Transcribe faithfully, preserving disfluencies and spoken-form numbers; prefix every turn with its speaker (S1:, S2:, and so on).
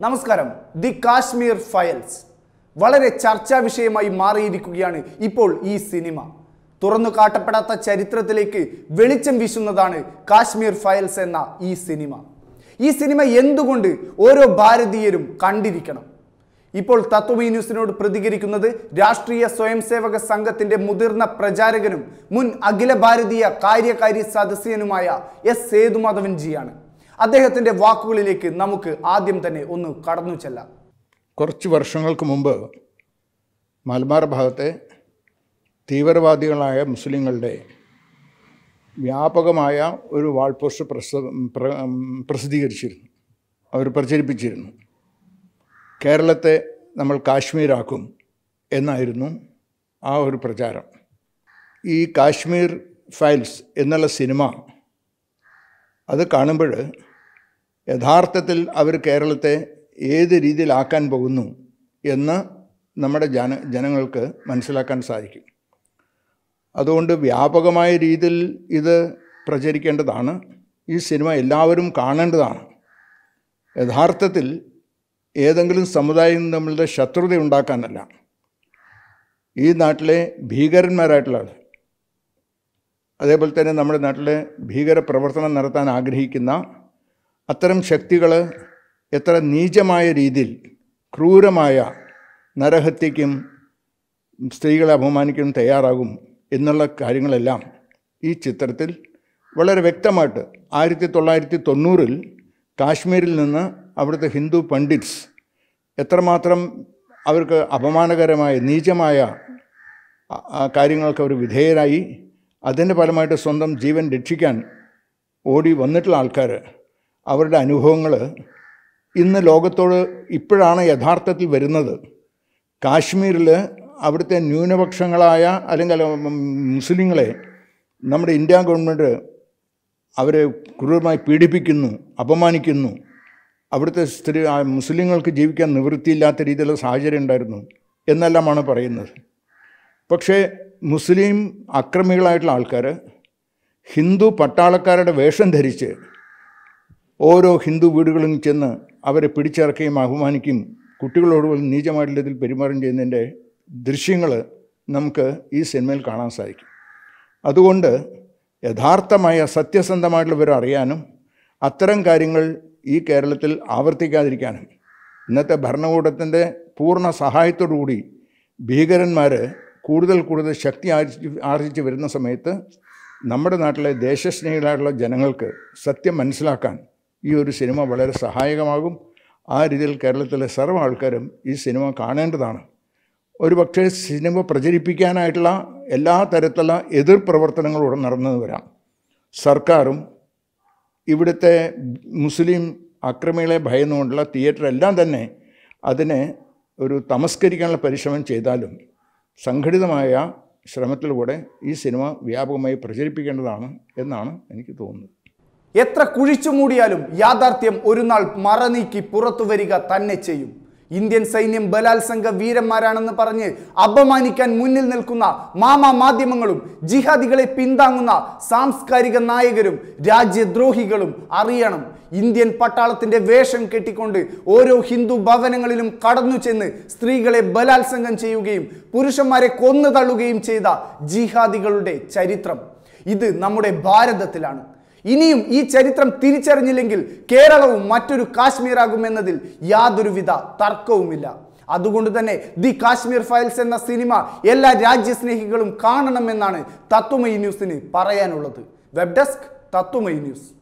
S1: നമസ്കാരം. The Kashmir files വളരെ ചർച്ചാ വിഷയമായി മാറിയിരിക്കുകയാണ് ഇപ്പോൾ ഈ സിനിമ. തുറന്നു കാട്ടപ്പെടാത്ത ചരിത്രത്തിലേക്ക് വെളിച്ചം വീശുന്നതാണ് കാശ്മീർ ഫയൽസ് എന്ന ഈ സിനിമ. ഈ സിനിമ എന്തുകൊണ്ട് ഓരോ ഭാരതീയരും കണ്ടിരിക്കണം? ഇപ്പോൾ തത്വമയി ന്യൂസിനോട് പ്രതികരിക്കുന്നത് രാഷ്ട്രീയ സ്വയംസേവക സംഘത്തിന്റെ മുതിർന്ന പ്രചാരകനും മുൻ അഖില ഭാരതീയ കാര്യകാരി സദസ്യനുമായ എസ് സേതുമാധവൻ ജിയാണ്. അദ്ദേഹത്തിന്റെ വാക്കുകളിലേക്ക് നമുക്ക് ആദ്യം തന്നെ ഒന്ന് കടന്നു ചെല്ലാം.
S2: കുറച്ച് വർഷങ്ങൾക്ക് മുമ്പ് മലബാർ ഭാഗത്തെ തീവ്രവാദികളായ മുസ്ലിങ്ങളുടെ വ്യാപകമായ ഒരു വാൾ പോസ്റ്റ് പ്രസിദ്ധീകരിച്ചിരുന്നു, അവർ പ്രചരിപ്പിച്ചിരുന്നു. കേരളത്തെ നമ്മൾ കാശ്മീരാക്കും എന്നായിരുന്നു ആ ഒരു പ്രചാരം. ഈ കാശ്മീർ ഫയൽസ് എന്നുള്ള സിനിമ അത് കാണുമ്പോൾ യഥാർത്ഥത്തിൽ അവർ കേരളത്തെ ഏത് രീതിയിലാക്കാൻ പോകുന്നു എന്ന് നമ്മുടെ ജന ജനങ്ങൾക്ക് മനസ്സിലാക്കാൻ സാധിക്കും. അതുകൊണ്ട് വ്യാപകമായ രീതിയിൽ ഇത് പ്രചരിക്കേണ്ടതാണ്. ഈ സിനിമ എല്ലാവരും കാണേണ്ടതാണ്. യഥാർത്ഥത്തിൽ ഏതെങ്കിലും സമുദായം തമ്മിലുള്ള ശത്രുത ഉണ്ടാക്കാനല്ല, ഈ നാട്ടിലെ ഭീകരന്മാരായിട്ടുള്ള ആൾ, അതേപോലെ തന്നെ നമ്മുടെ നാട്ടിലെ ഭീകര പ്രവർത്തനം നടത്താൻ ആഗ്രഹിക്കുന്ന അത്തരം ശക്തികൾ എത്ര നീചമായ രീതിയിൽ ക്രൂരമായ നരഹത്യയ്ക്കും സ്ത്രീകളെ അപമാനിക്കാനും തയ്യാറാകും എന്നുള്ള കാര്യങ്ങളെല്ലാം ഈ ചിത്രത്തിൽ വളരെ വ്യക്തമായിട്ട് ആയിരത്തി തൊള്ളായിരത്തി തൊണ്ണൂറിൽ കാശ്മീരിൽ നിന്ന് അവിടുത്തെ ഹിന്ദു പണ്ഡിറ്റ്സ് എത്രമാത്രം അവർക്ക് അപമാനകരമായ നീചമായ കാര്യങ്ങൾക്ക് അവർ വിധേയരായി അതിൻ്റെ ഫലമായിട്ട് സ്വന്തം ജീവൻ രക്ഷിക്കാൻ ഓടി വന്നിട്ടുള്ള ആൾക്കാർ, അവരുടെ അനുഭവങ്ങൾ ഇന്ന് ലോകത്തോട് ഇപ്പോഴാണ് യഥാർത്ഥത്തിൽ വരുന്നത്. കാശ്മീരിൽ അവിടുത്തെ ന്യൂനപക്ഷങ്ങളായ അല്ലെങ്കിൽ മുസ്ലിങ്ങളെ നമ്മുടെ ഇന്ത്യ ഗവൺമെൻറ് അവരെ ക്രൂരമായി പീഡിപ്പിക്കുന്നു, അപമാനിക്കുന്നു. അവിടുത്തെ സ്ത്രീ മുസ്ലിങ്ങൾക്ക് ജീവിക്കാൻ നിവൃത്തിയില്ലാത്ത രീതിയിലുള്ള സാഹചര്യം ഉണ്ടായിരുന്നു എന്നെല്ലാമാണ് പറയുന്നത്. പക്ഷേ മുസ്ലിം അക്രമികളായിട്ടുള്ള ആൾക്കാർ ഹിന്ദു പട്ടാളക്കാരുടെ വേഷം ധരിച്ച് ഓരോ ഹിന്ദു വീടുകളിലും ചെന്ന് അവരെ പിടിച്ചിറക്കുകയും അപമാനിക്കുകയും കുട്ടികളോട് പോലും നീചമായിട്ടുള്ള ഇതിൽ പെരുമാറുകയും ചെയ്യുന്നതിൻ്റെ ദൃശ്യങ്ങൾ നമുക്ക് ഈ സിനിമയിൽ കാണാൻ സാധിക്കും. അതുകൊണ്ട് യഥാർത്ഥമായ സത്യസന്ധമായിട്ടുള്ളവർ അറിയാനും അത്തരം കാര്യങ്ങൾ ഈ കേരളത്തിൽ ആവർത്തിക്കാതിരിക്കാനും ഇന്നത്തെ ഭരണകൂടത്തിൻ്റെ പൂർണ്ണ സഹായത്തോടുകൂടി ഭീകരന്മാർ കൂടുതൽ കൂടുതൽ ശക്തി ആർജിച്ച് ആർജിച്ച് വരുന്ന സമയത്ത് നമ്മുടെ നാട്ടിലെ ദേശസ്നേഹികളായിട്ടുള്ള ജനങ്ങൾക്ക് സത്യം മനസ്സിലാക്കാൻ ഈ ഒരു സിനിമ വളരെ സഹായകമാകും. ആ രീതിയിൽ കേരളത്തിലെ സർവ്വ ആൾക്കാരും ഈ സിനിമ കാണേണ്ടതാണ്. ഒരു പക്ഷേ സിനിമ പ്രചരിപ്പിക്കാനായിട്ടുള്ള എല്ലാ തരത്തിലുള്ള എതിർ പ്രവർത്തനങ്ങളോടെ നടന്നു വരാം. സർക്കാരും ഇവിടുത്തെ മുസ്ലിം അക്രമികളെ ഭയന്നുകൊണ്ടുള്ള തിയേറ്റർ എല്ലാം തന്നെ അതിനെ ഒരു തമസ്കരിക്കാനുള്ള പരിശ്രമം ചെയ്താലും സംഘടിതമായ ശ്രമത്തിലൂടെ ഈ സിനിമ വ്യാപകമായി പ്രചരിപ്പിക്കേണ്ടതാണ് എന്നാണ് എനിക്ക് തോന്നുന്നത്.
S1: എത്ര കുഴിച്ചു മൂടിയാലും യാഥാർത്ഥ്യം ഒരു നാൾ മറനീക്കി പുറത്തു വരിക തന്നെ ചെയ്യും. ഇന്ത്യൻ സൈന്യം ബലാത്സംഗ വീരന്മാരാണെന്ന് പറഞ്ഞ് അപമാനിക്കാൻ മുന്നിൽ നിൽക്കുന്ന മാമാ മാധ്യമങ്ങളും ജിഹാദികളെ പിന്താങ്ങുന്ന സാംസ്കാരിക നായകരും രാജ്യദ്രോഹികളും അറിയണം, ഇന്ത്യൻ പട്ടാളത്തിന്റെ വേഷം കെട്ടിക്കൊണ്ട് ഓരോ ഹിന്ദു ഭവനങ്ങളിലും കടന്നു ചെന്ന് സ്ത്രീകളെ ബലാത്സംഗം ചെയ്യുകയും പുരുഷന്മാരെ കൊന്നു തള്ളുകയും ചെയ്ത ജിഹാദികളുടെ ചരിത്രം ഇത് നമ്മുടെ ഭാരതത്തിലാണ്. ഇനിയും ഈ ചരിത്രം തിരിച്ചറിഞ്ഞില്ലെങ്കിൽ കേരളവും മറ്റൊരു കാശ്മീരാകുമെന്നതിൽ യാതൊരുവിധ തർക്കവുമില്ല. അതുകൊണ്ട് തന്നെ ദി കാശ്മീർ ഫയൽസ് എന്ന സിനിമ എല്ലാ രാജ്യസ്നേഹികളും കാണണമെന്നാണ് തത്വമയി ന്യൂസിന് പറയാനുള്ളത്. Web desk, Tatwamayi news.